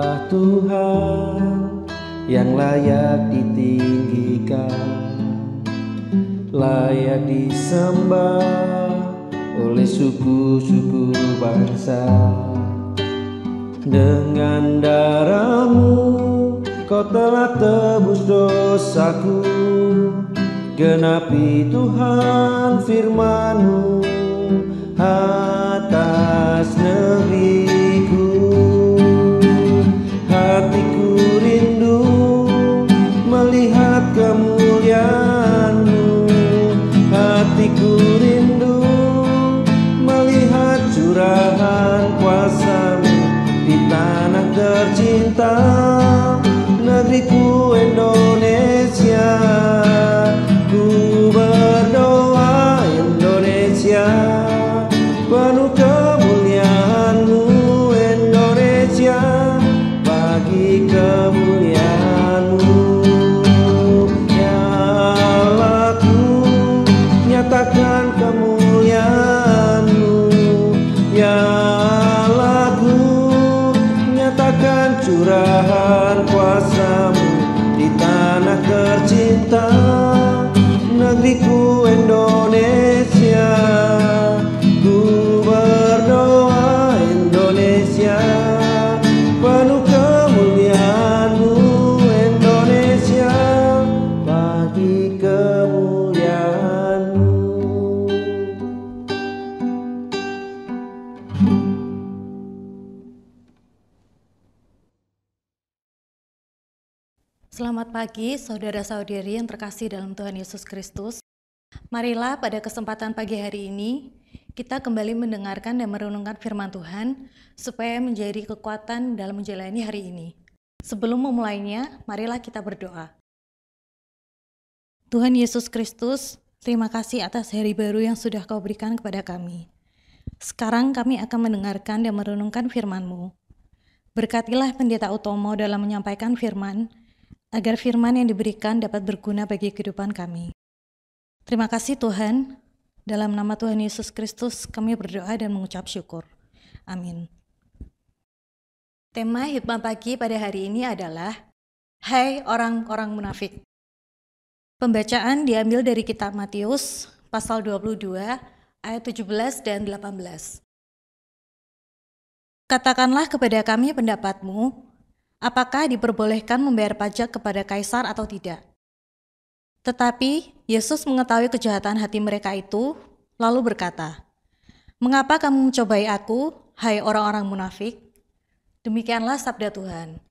Tuhan yang layak ditinggikan, layak disembah oleh suku-suku bangsa. Dengan darah-Mu Kau telah tebus dosaku, genapi Tuhan firman-Mu atas negeriku. Hatiku rindu melihat kemuliaan-Mu, hatiku rindu melihat curahan kuasa-Mu di tanah tercinta, negeriku Indonesia. Ku berdoa Indonesia, penuh kemuliaan-Mu Indonesia, bagi kemuliaan-Mu. Ya Allahku, nyatakan kemuliaan-Mu. Ya Allahku, nyatakan curahan kuasa-Mu di tanah tercinta, negeriku Indonesia. Ku berdoa Indonesia, penuh kemuliaan-Mu Indonesia, bagi kemuliaan-Mu. Selamat pagi saudara-saudari yang terkasih dalam Tuhan Yesus Kristus. Marilah pada kesempatan pagi hari ini kita kembali mendengarkan dan merenungkan firman Tuhan supaya menjadi kekuatan dalam menjalani hari ini. Sebelum memulainya, marilah kita berdoa. Tuhan Yesus Kristus, terima kasih atas hari baru yang sudah Kau berikan kepada kami. Sekarang kami akan mendengarkan dan merenungkan firman-Mu. Berkatilah Pendeta Utomo dalam menyampaikan firman, agar firman yang diberikan dapat berguna bagi kehidupan kami. Terima kasih Tuhan, dalam nama Tuhan Yesus Kristus kami berdoa dan mengucap syukur. Amin. Tema hikmat pagi pada hari ini adalah Hai orang-orang munafik. Pembacaan diambil dari kitab Matius pasal 22 ayat 17 dan 18. Katakanlah kepada kami pendapatmu, apakah diperbolehkan membayar pajak kepada kaisar atau tidak? Tetapi Yesus mengetahui kejahatan hati mereka itu, lalu berkata, mengapa kamu mencobai aku, hai orang-orang munafik? Demikianlah sabda Tuhan.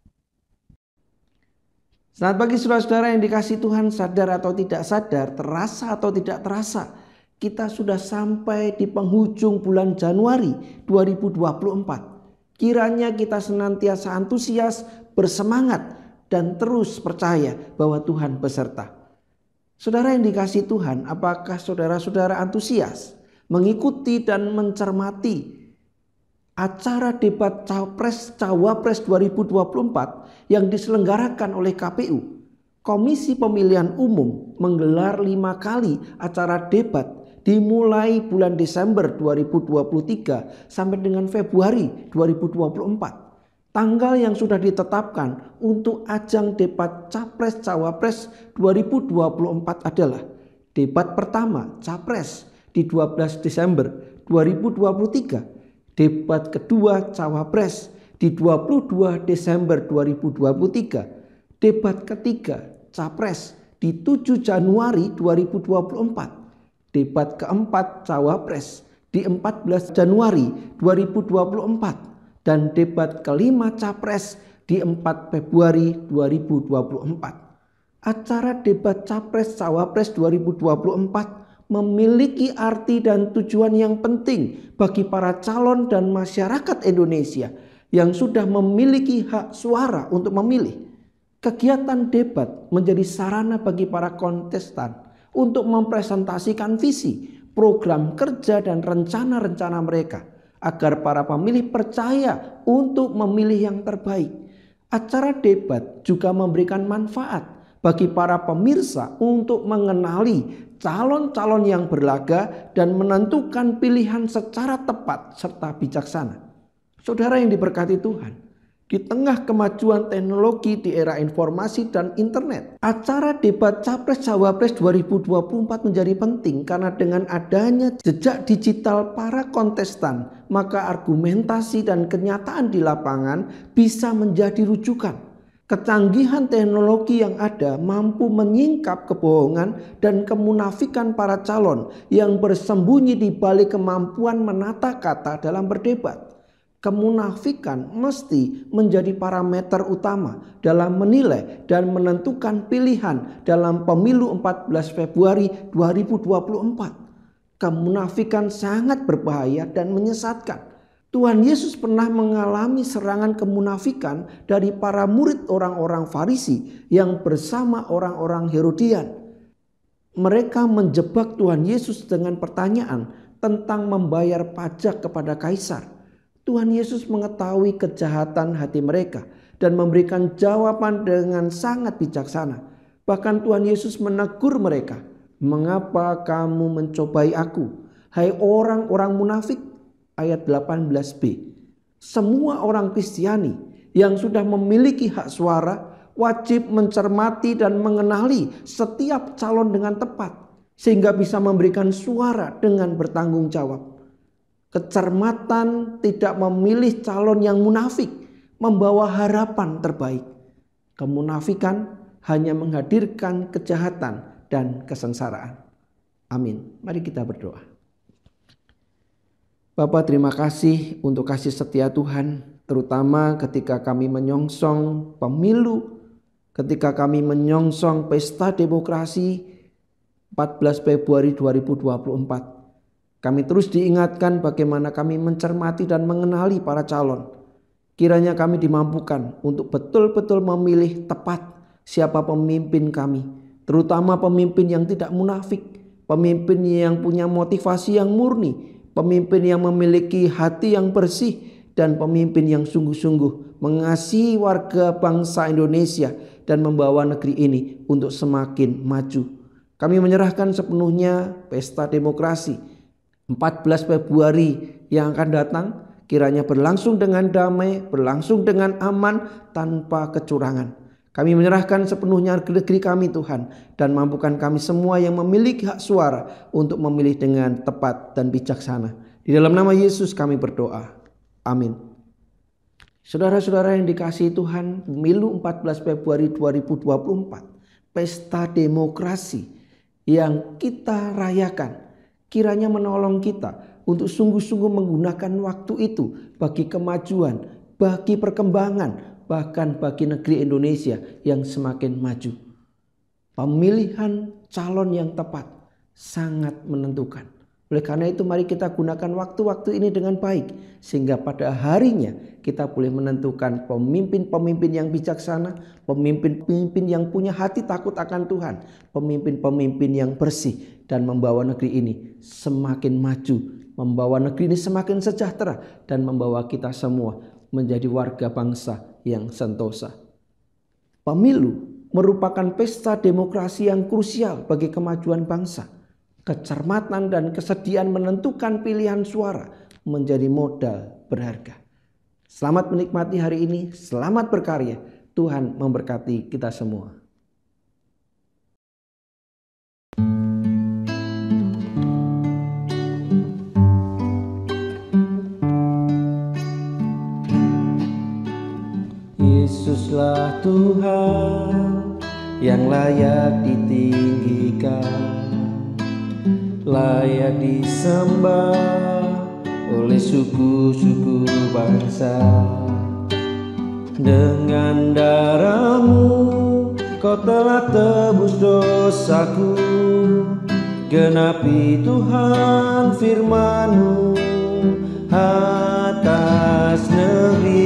Selamat pagi saudara-saudara yang dikasihi Tuhan, sadar atau tidak sadar, terasa atau tidak terasa, kita sudah sampai di penghujung bulan Januari 2024. Kiranya kita senantiasa antusias, bersemangat, dan terus percaya bahwa Tuhan beserta. Saudara yang dikasihi Tuhan, apakah saudara-saudara antusias mengikuti dan mencermati acara debat Cawapres 2024 yang diselenggarakan oleh KPU? Komisi Pemilihan Umum menggelar 5 kali acara debat dimulai bulan Desember 2023 sampai dengan Februari 2024. Tanggal yang sudah ditetapkan untuk ajang debat Capres-Cawapres 2024 adalah debat pertama Capres di 12 Desember 2023, debat kedua Cawapres di 22 Desember 2023, debat ketiga Capres di 7 Januari 2024, debat keempat Cawapres di 14 Januari 2024, dan debat kelima Capres di 4 Februari 2024. Acara debat Capres-Cawapres 2024 memiliki arti dan tujuan yang penting bagi para calon dan masyarakat Indonesia yang sudah memiliki hak suara untuk memilih. Kegiatan debat menjadi sarana bagi para kontestan untuk mempresentasikan visi, program kerja dan rencana-rencana mereka, agar para pemilih percaya untuk memilih yang terbaik. Acara debat juga memberikan manfaat bagi para pemirsa untuk mengenali calon-calon yang berlaga dan menentukan pilihan secara tepat serta bijaksana. Saudara yang diberkati Tuhan, Di tengah kemajuan teknologi di era informasi dan internet, acara debat Capres-Cawapres 2024 menjadi penting karena dengan adanya jejak digital para kontestan, maka argumentasi dan kenyataan di lapangan bisa menjadi rujukan. Kecanggihan teknologi yang ada mampu menyingkap kebohongan dan kemunafikan para calon yang bersembunyi di balik kemampuan menata kata dalam berdebat. Kemunafikan mesti menjadi parameter utama dalam menilai dan menentukan pilihan dalam pemilu 14 Februari 2024. Kemunafikan sangat berbahaya dan menyesatkan. Tuhan Yesus pernah mengalami serangan kemunafikan dari para murid orang-orang Farisi yang bersama orang-orang Herodian. Mereka menjebak Tuhan Yesus dengan pertanyaan tentang membayar pajak kepada Kaisar. Tuhan Yesus mengetahui kejahatan hati mereka dan memberikan jawaban dengan sangat bijaksana. Bahkan Tuhan Yesus menegur mereka, "Mengapa kamu mencobai aku, hai orang-orang munafik?" Ayat 18b. Semua orang Kristiani yang sudah memiliki hak suara wajib mencermati dan mengenali setiap calon dengan tepat sehingga bisa memberikan suara dengan bertanggung jawab. Kecermatan tidak memilih calon yang munafik membawa harapan terbaik. Kemunafikan hanya menghadirkan kejahatan dan kesengsaraan. Amin. Mari kita berdoa. Bapa, terima kasih untuk kasih setia Tuhan, terutama ketika kami menyongsong pemilu, ketika kami menyongsong pesta demokrasi 14 Februari 2024. Kami terus diingatkan bagaimana kami mencermati dan mengenali para calon. Kiranya kami dimampukan untuk betul-betul memilih tepat siapa pemimpin kami. Terutama pemimpin yang tidak munafik. Pemimpin yang punya motivasi yang murni. Pemimpin yang memiliki hati yang bersih. Dan pemimpin yang sungguh-sungguh mengasihi warga bangsa Indonesia dan membawa negeri ini untuk semakin maju. Kami menyerahkan sepenuhnya pesta demokrasi 14 Februari yang akan datang, kiranya berlangsung dengan damai, berlangsung dengan aman, tanpa kecurangan. Kami menyerahkan sepenuhnya negeri kami Tuhan, dan mampukan kami semua yang memiliki hak suara untuk memilih dengan tepat dan bijaksana. Di dalam nama Yesus kami berdoa. Amin. Saudara-saudara yang dikasihi Tuhan, pemilu 14 Februari 2024, pesta demokrasi yang kita rayakan, kiranya menolong kita untuk sungguh-sungguh menggunakan waktu itu bagi kemajuan, bagi perkembangan, bahkan bagi negeri Indonesia yang semakin maju. Pemilihan calon yang tepat sangat menentukan. Oleh karena itu mari kita gunakan waktu-waktu ini dengan baik, sehingga pada harinya kita boleh menentukan pemimpin-pemimpin yang bijaksana, pemimpin-pemimpin yang punya hati takut akan Tuhan, pemimpin-pemimpin yang bersih dan membawa negeri ini semakin maju, membawa negeri ini semakin sejahtera dan membawa kita semua menjadi warga bangsa yang sentosa. Pemilu merupakan pesta demokrasi yang krusial bagi kemajuan bangsa. Kecermatan dan kesediaan menentukan pilihan suara menjadi modal berharga. Selamat menikmati hari ini, selamat berkarya. Tuhan memberkati kita semua. Yesuslah Tuhan yang layak ditinggikan, layak disembah oleh suku-suku bangsa. Dengan darah-Mu Kau telah tebus dosaku, genapi Tuhan firman-Mu atas negeri